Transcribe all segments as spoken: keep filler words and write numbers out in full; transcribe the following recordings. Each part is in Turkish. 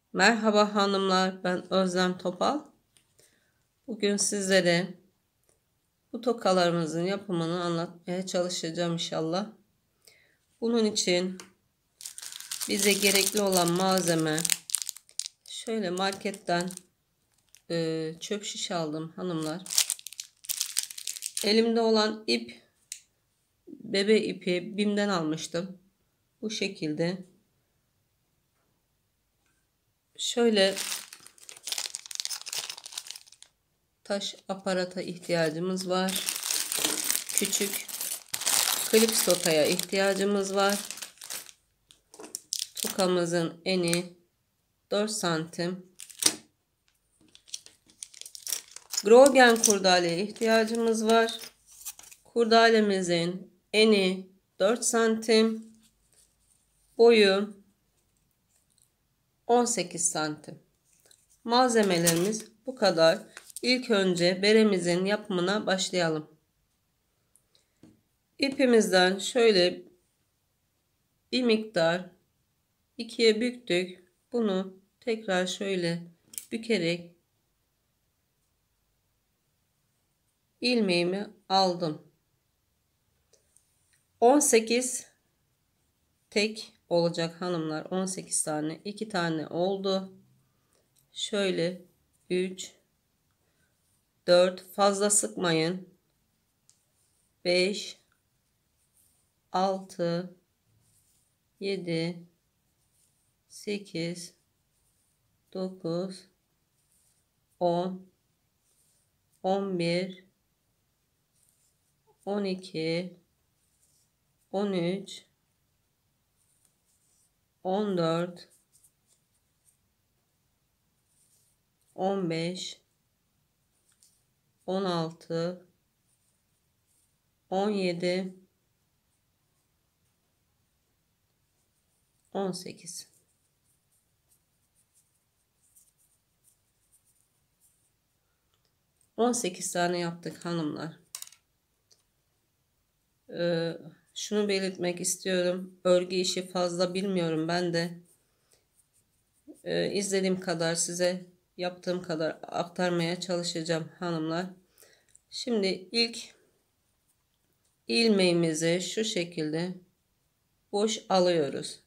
Merhaba hanımlar, ben Özlem Topal. Bugün sizlere bu tokalarımızın yapımını anlatmaya çalışacağım inşallah. Bunun için bize gerekli olan malzeme, şöyle marketten e, çöp şiş aldım hanımlar. Elimde olan ip, bebe ipi BİM'den almıştım. Bu şekilde. Şöyle taş aparata ihtiyacımız var. Küçük klips tokaya ihtiyacımız var. Tokamızın eni dört santim. Grogen kurdaleye ihtiyacımız var. Kurdalemizin eni dört santim. Boyu on sekiz santim. Malzemelerimiz bu kadar. İlk önce beremizin yapımına başlayalım. İpimizden şöyle bir miktar ikiye büktük. Bunu tekrar şöyle bükerek ilmeğimi aldım. on sekiz tek olacak hanımlar. on sekiz tane, iki tane oldu. Şöyle üç dört, fazla sıkmayın. beş altı yedi sekiz dokuz on on bir on iki on üç on dört on beş on altı on yedi on sekiz. on sekiz tane yaptık hanımlar. Ee, şunu belirtmek istiyorum. Örgü işi fazla bilmiyorum ben de. Ee, izlediğim kadar size yaptığım kadar aktarmaya çalışacağım hanımlar. Şimdi ilk ilmeğimizi şu şekilde boş alıyoruz.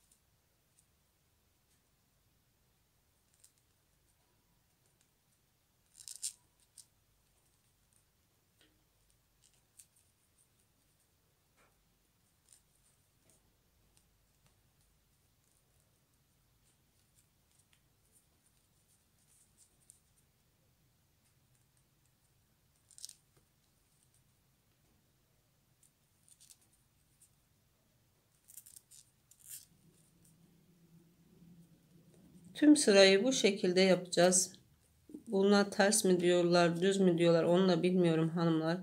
Tüm sırayı bu şekilde yapacağız. Buna ters mi diyorlar, düz mü diyorlar onu da bilmiyorum hanımlar.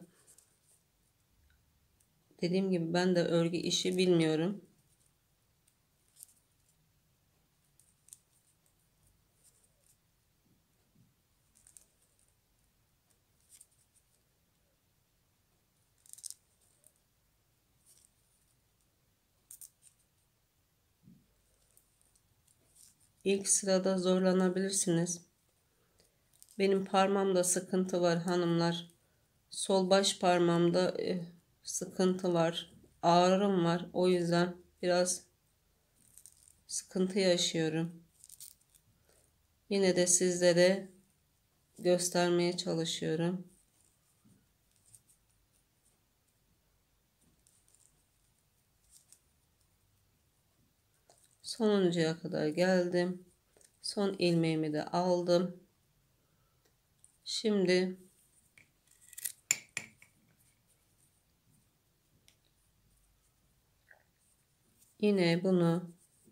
Dediğim gibi ben de örgü işi bilmiyorum. İlk sırada zorlanabilirsiniz. Benim parmağımda sıkıntı var hanımlar. Sol baş parmağımda e, sıkıntı var. Ağrım var. O yüzden biraz sıkıntı yaşıyorum. Yine de sizlere göstermeye çalışıyorum. Sonuncuya kadar geldim. Son ilmeğimi de aldım. Şimdi yine bunu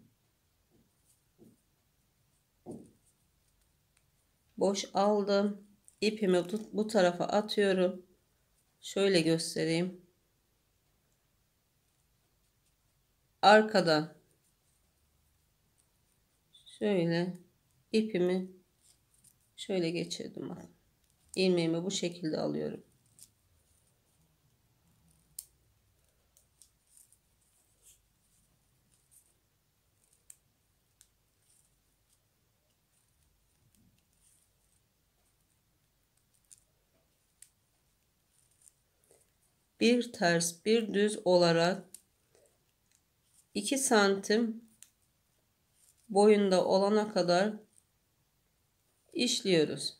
boş aldım. İpimi bu tarafa atıyorum. Şöyle göstereyim. Arkadan şöyle ipimi şöyle geçirdim. Bak. İlmeğimi bu şekilde alıyorum. bir ters bir düz olarak iki santim boyunda olana kadar işliyoruz.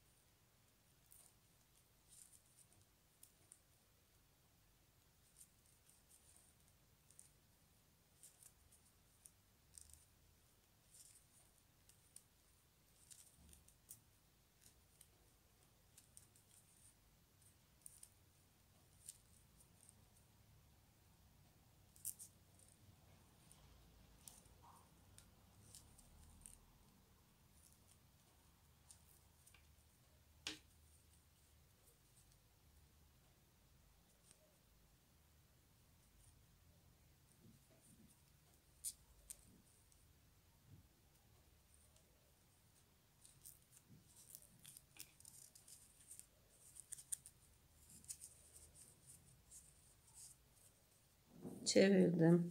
Çevirdim.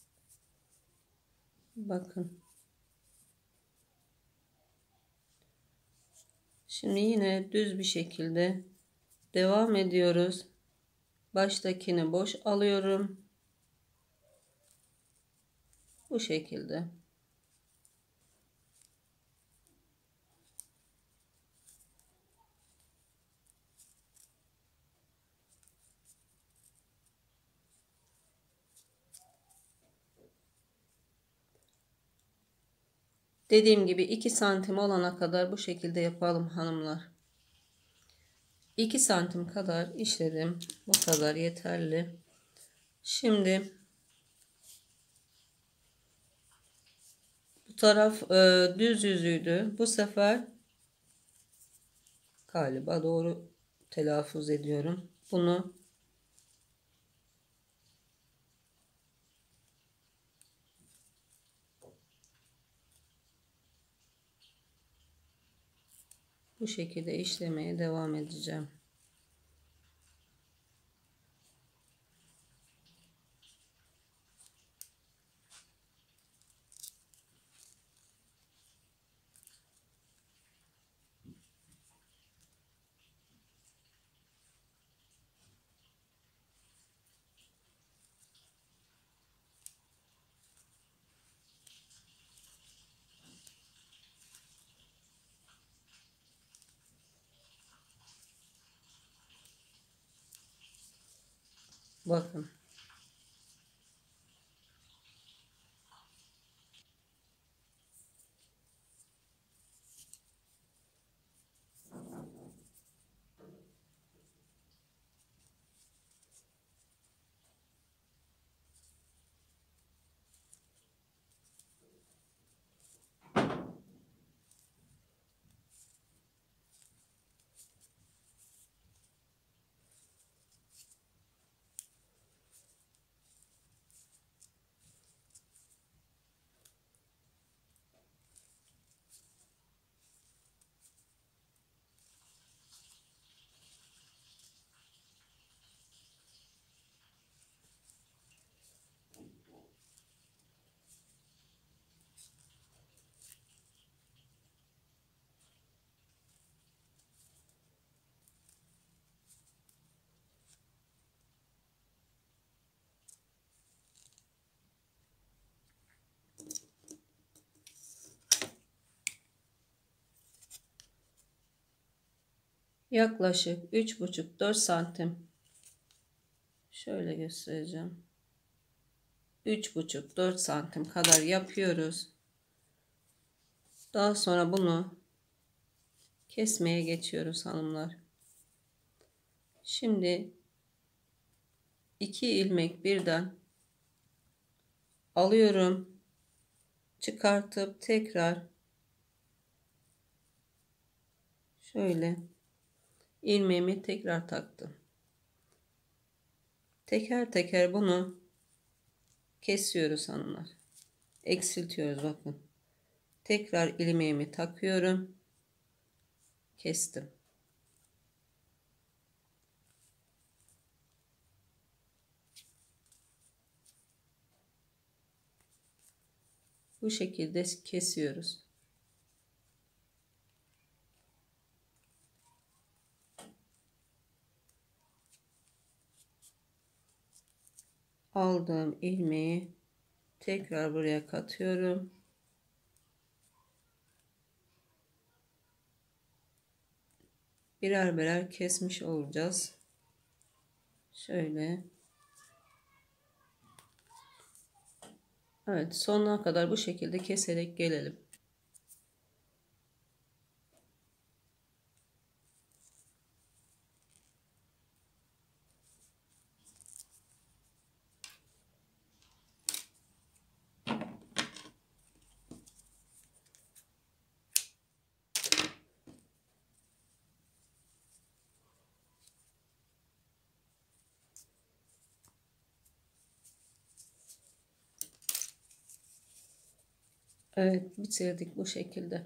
Bakın. Şimdi yine düz bir şekilde devam ediyoruz. Baştakini boş alıyorum. Bu şekilde. Dediğim gibi iki santim olana kadar bu şekilde yapalım hanımlar. iki santim kadar işledim. Bu kadar yeterli. Şimdi bu taraf e, düz yüzüydü. Bu sefer galiba doğru telaffuz ediyorum. Bunu bu şekilde işlemeye devam edeceğim. Bakın. Yaklaşık üç buçuk dört santim. Şöyle göstereceğim. üç buçuk dört santim kadar yapıyoruz. Daha sonra bunu kesmeye geçiyoruz hanımlar. Şimdi iki ilmek birden alıyorum. Çıkartıp tekrar şöyle ilmeğimi tekrar taktım. Teker teker bunu kesiyoruz hanımlar. Eksiltiyoruz bakın. Tekrar ilmeğimi takıyorum. Kestim. Bu şekilde kesiyoruz. aldığım ilmeği tekrar buraya katıyorum. Birer birer kesmiş olacağız. Şöyle. Evet, sonuna kadar bu şekilde keserek gelelim. Evet, bitirdik bu şekilde.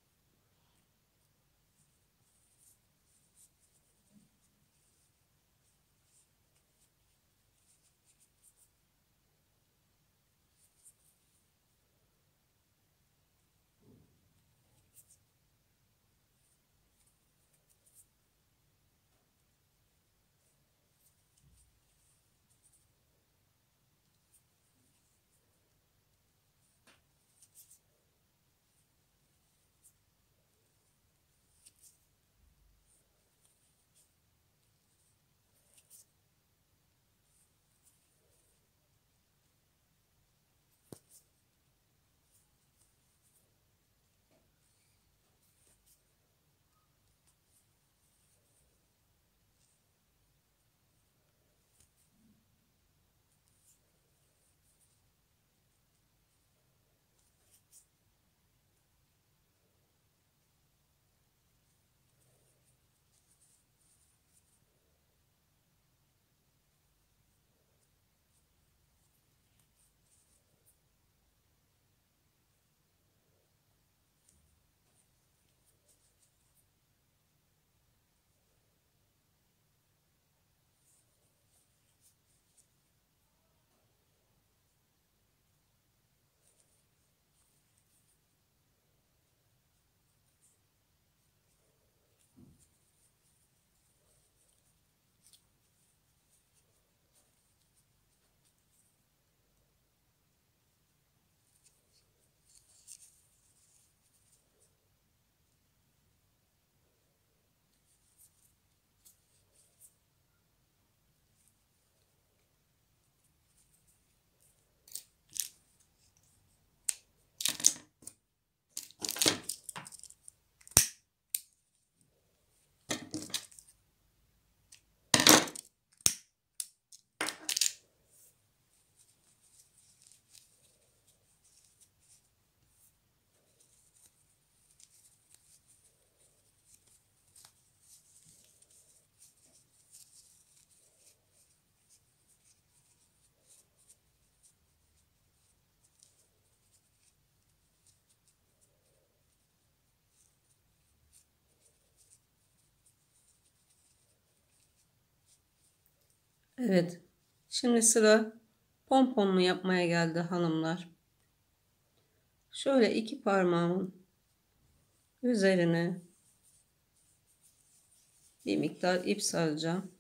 Evet. Şimdi sıra pomponlu yapmaya geldi hanımlar. Şöyle iki parmağımın üzerine bir miktar ip saracağım.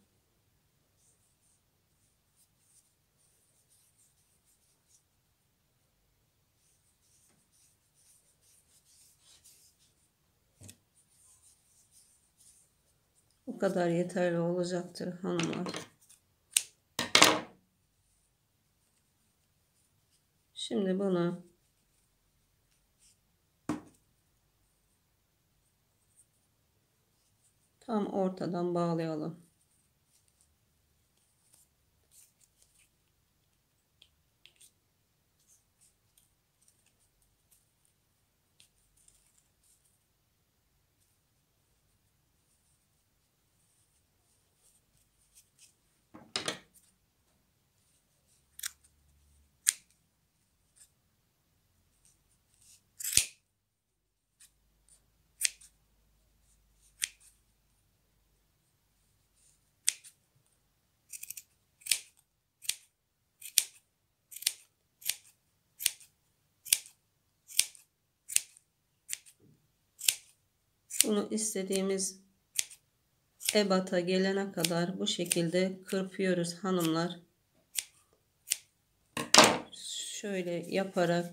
Bu kadar yeterli olacaktır hanımlar. Şimdi bunu tam ortadan bağlayalım. Bunu istediğimiz ebata gelene kadar bu şekilde kırpıyoruz hanımlar. şöyle yaparak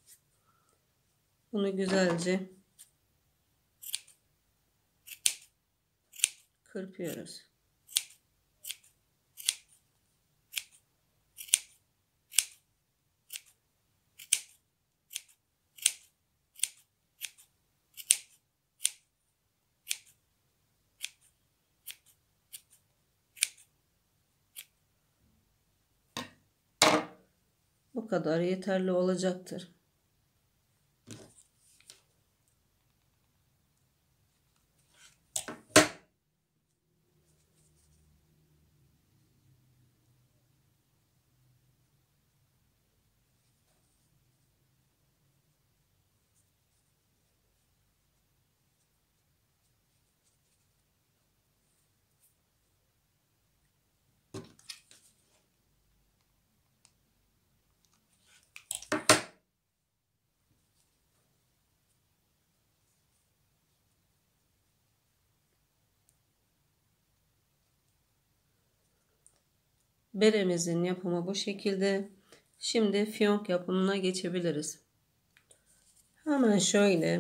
bunu güzelce kırpıyoruz. Bu kadar yeterli olacaktır. Beremizin yapımı bu şekilde. Şimdi fiyonk yapımına geçebiliriz. Hemen şöyle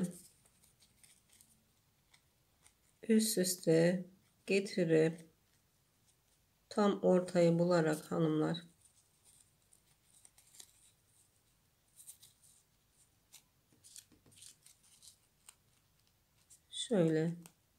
üst üste getirip tam ortayı bularak hanımlar şöyle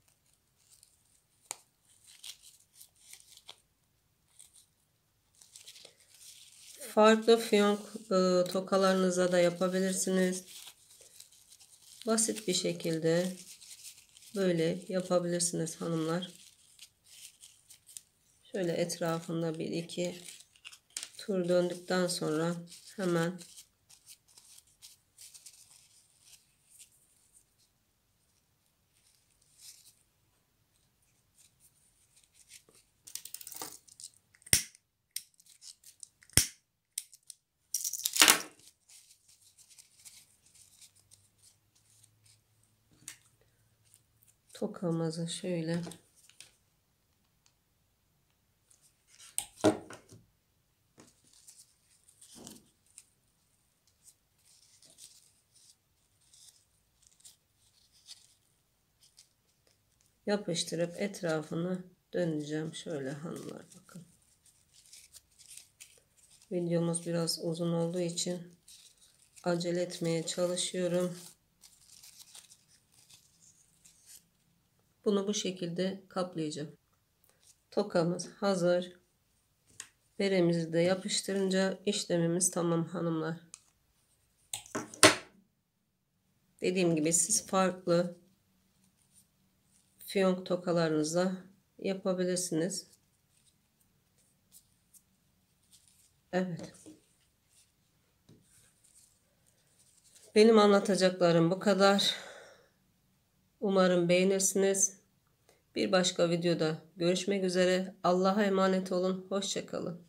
farklı fiyonk e, tokalarınıza da yapabilirsiniz. Basit bir şekilde böyle yapabilirsiniz hanımlar. Şöyle etrafında bir iki tur döndükten sonra hemen tokamızı şöyle yapıştırıp etrafını döneceğim. Şöyle hanımlar bakın. Videomuz biraz uzun olduğu için acele etmeye çalışıyorum. Bunu bu şekilde kaplayacağım. Tokamız hazır. Beremizi de yapıştırınca işlemimiz tamam hanımlar. Dediğim gibi siz farklı fiyonk tokalarınızla yapabilirsiniz. Evet. Benim anlatacaklarım bu kadar. Umarım beğenirsiniz. Bir başka videoda görüşmek üzere. Allah'a emanet olun. Hoşça kalın.